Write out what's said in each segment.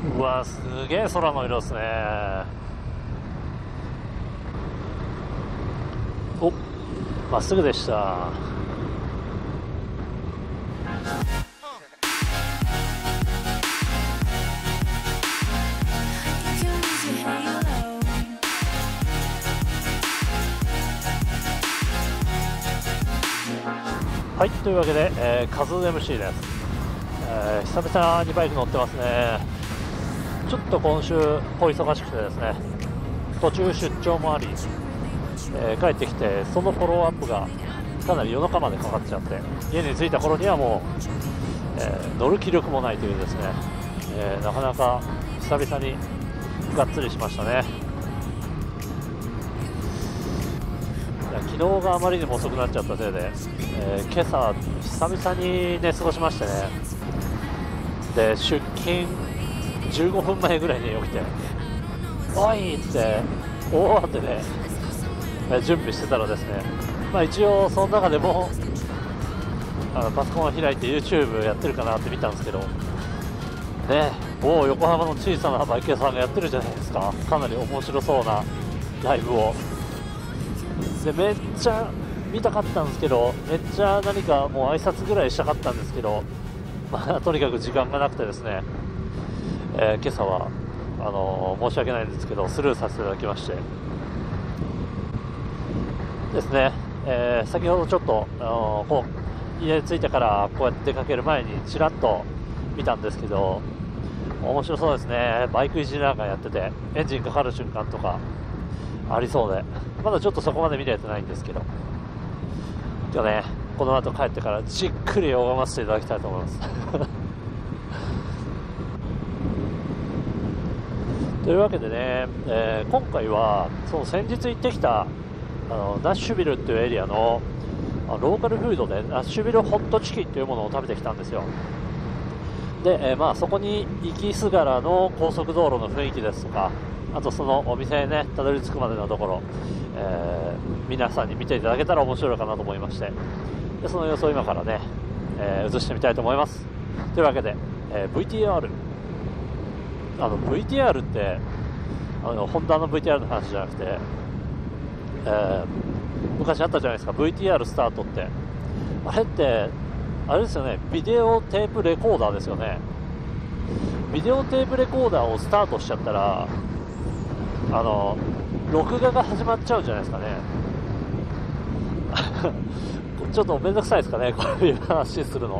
うわ、すげえ空の色ですね。お、まっすぐでした。はい、というわけで、カズ MC です。久々にバイク乗ってますね。ちょっと今週小忙しくてですね、途中出張もあり、帰ってきてそのフォローアップがかなり夜中までかかっちゃって、家に着いた頃にはもう、乗る気力もないというですね、なかなか久々にがっつりしましたね。昨日があまりにも遅くなっちゃったせいで、今朝久々に寝過ごしましてね。で、出勤15分前ぐらいに起きて「おい!」って大慌てで準備してたらですね、一応その中でもパソコンを開いて YouTube やってるかなって見たんですけどね、某横浜の小さなバイク屋さんがやってるじゃないですか。かなり面白そうなライブを。で、めっちゃ見たかったんですけど、めっちゃ何かもう挨拶ぐらいしたかったんですけど、とにかく時間がなくてですね、今朝は申し訳ないんですけどスルーさせていただきましてですね、先ほどちょっと家に着いてからこうやって出かける前にちらっと見たんですけど、面白そうですね。バイクいじりなんかやっててエンジンかかる瞬間とかありそうで、まだちょっとそこまで見れてないんですけど、今日ね、この後帰ってからじっくり拝ませていただきたいと思いますというわけでね、今回はその先日行ってきたナッシュビルっていうエリアのローカルフードでナッシュビルホットチキンというものを食べてきたんですよ。で、そこに行きすがらの高速道路の雰囲気ですとか、あとそのお店へねたどり着くまでのところ、皆さんに見ていただけたら面白いかなと思いまして、でその様子を今からね、映してみたいと思います。というわけで、VTR ってホンダの VTR の話じゃなくて、昔あったじゃないですか VTR スタートって。あれってあれですよね、ビデオテープレコーダーですよね。ビデオテープレコーダーをスタートしちゃったら録画が始まっちゃうんじゃないですかねちょっとめんどくさいですかね、こういう話するの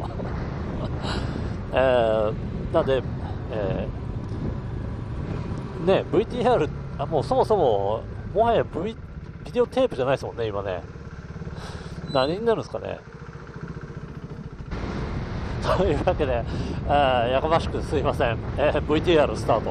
なんで、VTR、もうそもそももはや、ビデオテープじゃないですもんね今ね。何になるんですかねというわけで、やかましくすいません、VTR スタート。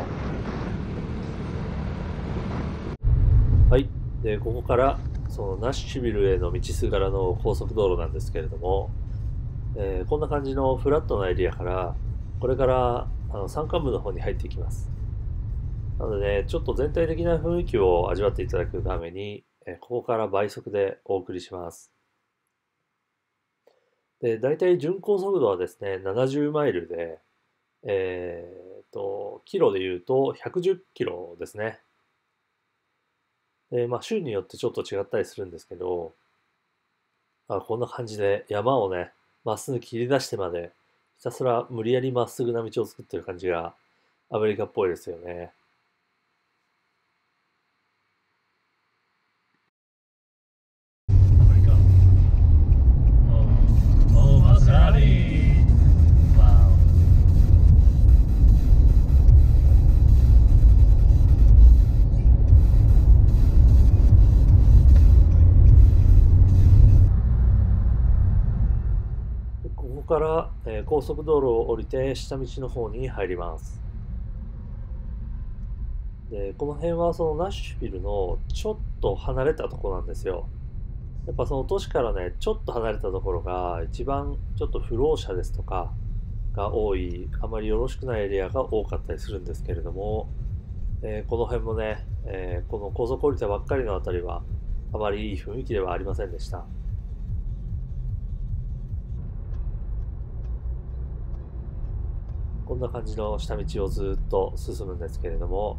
はい。で、ここからそのナッシュビルへの道すがらの高速道路なんですけれども、こんな感じのフラットなエリアからこれから山間部の方に入っていきます。なので、ちょっと全体的な雰囲気を味わっていただくために、ここから倍速でお送りします。で、大体巡航速度はですね、70マイルで、キロで言うと110キロですね。で、州によってちょっと違ったりするんですけど、こんな感じで山をね、まっすぐ切り出してまで、ひたすら無理やりまっすぐな道を作ってる感じがアメリカっぽいですよね。ここから、高速道路を降りて下道の方に入ります。で、この辺はそのナッシュビルのちょっと離れたところなんですよ。やっぱその都市からね、ちょっと離れたところが一番ちょっと不老者ですとかが多い、あまりよろしくないエリアが多かったりするんですけれども、この辺もね、この高速降りたばっかりのあたりはあまりいい雰囲気ではありませんでした。ここんな感じの下道をずっと進むんですけれども、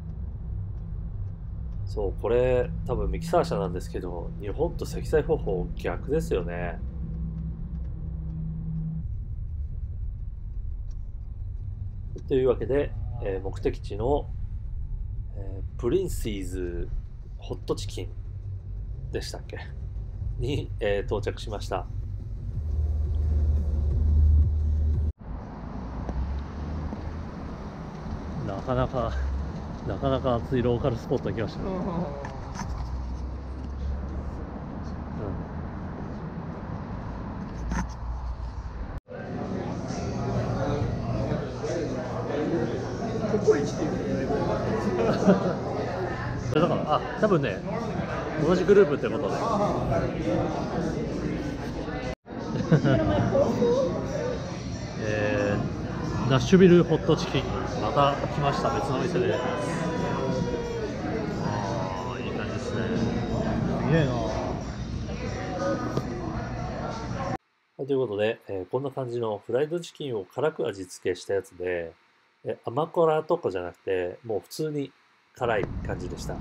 そう、これ多分ミキサー車なんですけど、日本と積載方法逆ですよね。というわけで、目的地の、プリンシーズホットチキンでしたっけに、到着しました。 なかなか熱いローカルスポット行きましたね。 ココイチっていうだから多分ね同じグループってことでナッシュビルホットチキンまた来ました。別の店で。いい感じですね。すげえな。 ということで、こんな感じのフライドチキンを辛く味付けしたやつで、甘辛とかじゃなくて、もう普通に辛い感じでした。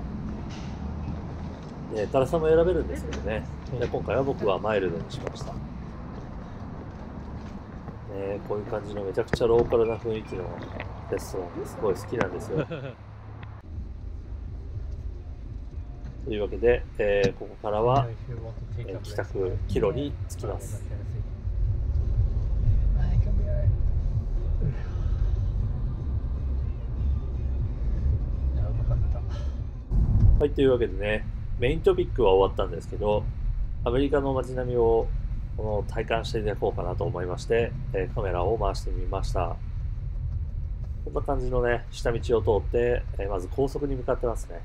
辛さも選べるんですけどね。で今回は僕はマイルドにしました。こういう感じのめちゃくちゃローカルな雰囲気のレストランですごい好きなんですよ。というわけで、ここからは、帰宅帰路に着きます。はい、というわけでね、メイントピックは終わったんですけど、アメリカの街並みを体感していただこうかなと思いまして、カメラを回してみました。こんな感じのね、下道を通って、まず高速に向かってますね。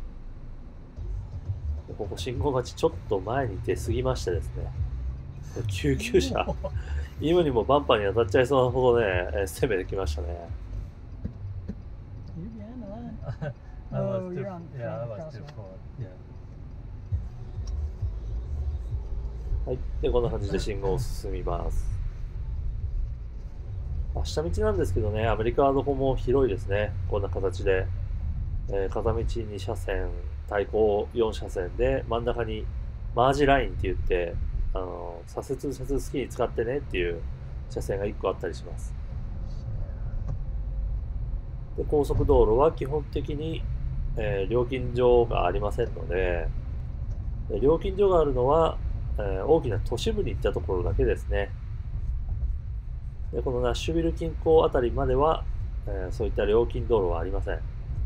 ここ信号待ちちょっと前に出過ぎましてですね、救急車、今にもバンパーに当たっちゃいそうなほどね、攻めてきましたね。はい、でこんな感じで信号を進みます。下道なんですけどね、アメリカはどこも広いですね。こんな形で、片道2車線、対向4車線で真ん中にマージラインって言って、左折好きに使ってねっていう車線が1個あったりします。で高速道路は基本的に、料金所がありませんので、料金所があるのは、大きな都市部に行ったところだけですね。でこのナッシュビル近郊あたりまでは、そういった料金道路はありません。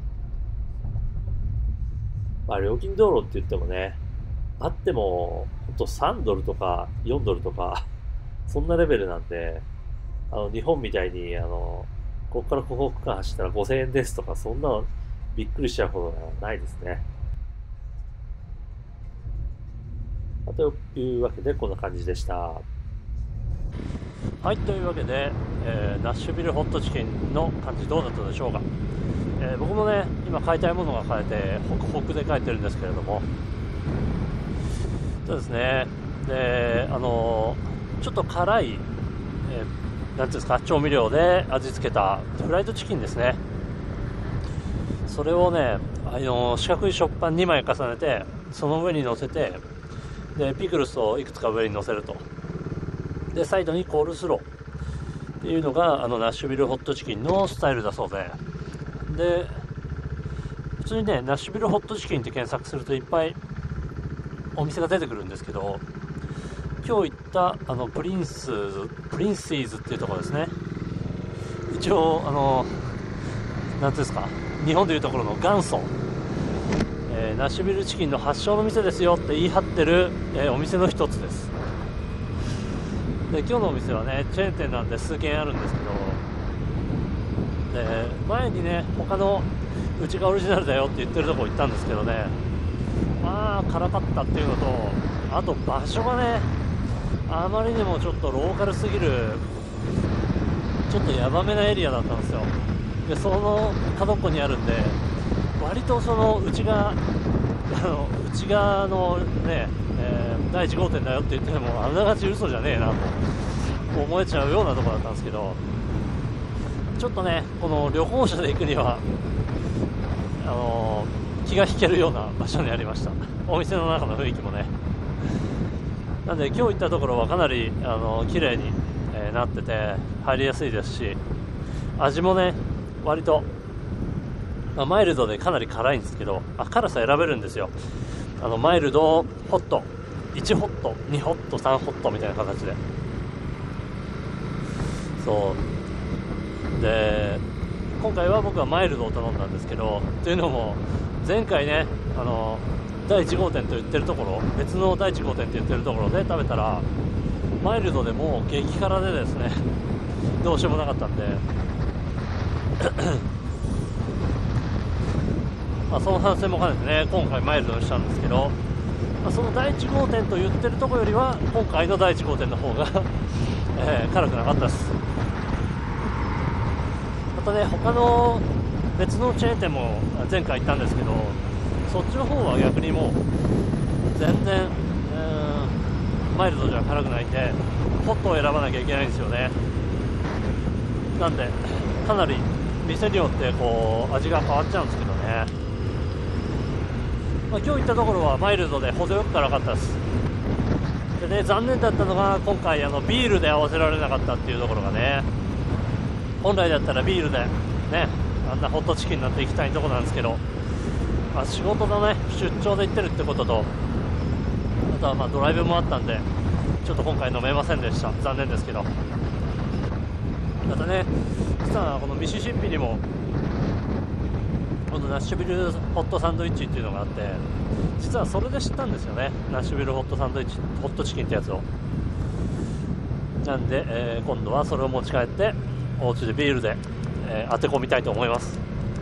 料金道路って言ってもね、あってもほんと3ドルとか4ドルとかそんなレベルなんで、日本みたいにここからここ区間走ったら5000円ですとか、そんなのびっくりしちゃうほどはないですね。というわけでこんな感じでした。 はい、というわけで、ナッシュビルホットチキンの感じどうだったでしょうか。僕もね今買いたいものが買えてホクホクで帰ってるんですけれども、そうですね。でちょっと辛い、なんていうんですか、調味料で味付けたフライドチキンですね。それをね四角い食パン2枚重ねてその上に乗せて、でピクルスをいくつか上に乗せると、でサイドにコールスローっていうのがナッシュビルホットチキンのスタイルだそうで、で普通にねナッシュビルホットチキンって検索するといっぱいお店が出てくるんですけど、今日行ったプリンシーズっていうところですね。一応なんていうんですか、日本でいうところの元祖、ナッシュビルチキンの発祥の店ですよって言い張ってる、お店の一つです。で今日のお店はねチェーン店なんで数軒あるんですけど、で前にね他のうちがオリジナルだよって言ってるとこ行ったんですけどね、まあ辛かったっていうのと、あと場所がねあまりにもちょっとローカルすぎる、ちょっとヤバめなエリアだったんですよ。でその角っこにあるんで、割とその内側のね、第1号店だよって言ってもあながち嘘じゃねえなと思えちゃうようなところだったんですけど、 ちょっとねこの旅行者で行くには気が引けるような場所にありました。お店の中の雰囲気もね。なんで今日行ったところはかなり綺麗に、なってて入りやすいですし、味もね割と、マイルドでかなり辛いんですけど、辛さ選べるんですよ。マイルド、ホット、1ホット、2ホット、3ホットみたいな形で。そうで、今回は僕はマイルドを頼んだんですけど、というのも前回ね第1号店と言ってるところ、別の第1号店って言ってるところで食べたらマイルドでもう激辛でですねどうしようもなかったんでその反省も兼ねてね今回マイルドにしたんですけど、その第1号店と言ってるところよりは今回の第1号店の方が辛くなかったです。またね他の別のチェーン店も前回行ったんですけど、そっちの方は逆にもう全然マイルドじゃ辛くないんでホットを選ばなきゃいけないんですよね。なんでかなり店によってこう味が変わっちゃうんですけどね、今日行ったところはマイルドで程よく辛かったです。でね、残念だったのが今回ビールで合わせられなかったっていうところがね、本来だったらビールでねあんなホットチキンなんて行きたいところなんですけど、仕事のね出張で行ってるってことと、あとはドライブもあったんでちょっと今回飲めませんでした。残念ですけど。またね実はこのミシシッピにもこのナッシュビルホットサンドイッチっていうのがあって、実はそれで知ったんですよね、ナッシュビルホットサンドイッチ、ホットチキンってやつを。なんで、今度はそれを持ち帰ってお家でビールで、当て込みたいと思います。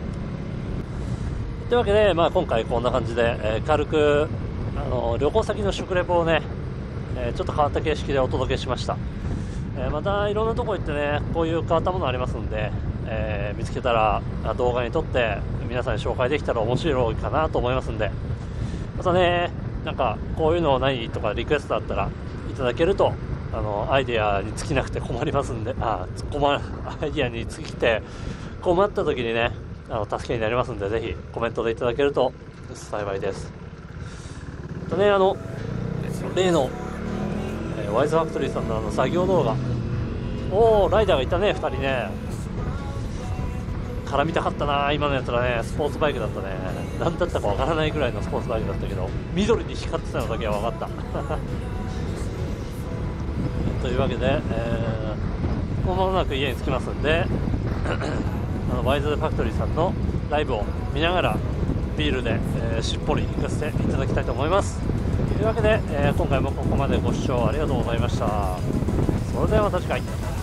というわけで、今回こんな感じで、軽く旅行先の食レポをね、ちょっと変わった形式でお届けしました。またいろんなとこ行ってねこういう変わったものありますんで、見つけたら動画に撮って皆さんに紹介できたら面白いかなと思いますんで、またねなんかこういうの何とかリクエストあったらいただけるとアイデアに尽きなくて困りますんで、アイデアに尽きて困った時にね助けになりますんで、ぜひコメントでいただけると幸いです。とね例のワイズファクトリーさんの作業動画、ライダーがいたね、2人ね。絡みたかったな、今のやつらね。スポーツバイクだったね。何だったかわからないぐらいのスポーツバイクだったけど、緑に光ってたのだけは分かったというわけで、もう間もなく家に着きますんでワイズファクトリーさんのライブを見ながらビールで、しっぽり行かせていただきたいと思います。というわけで、今回もここまでご視聴ありがとうございました。それではまた次回。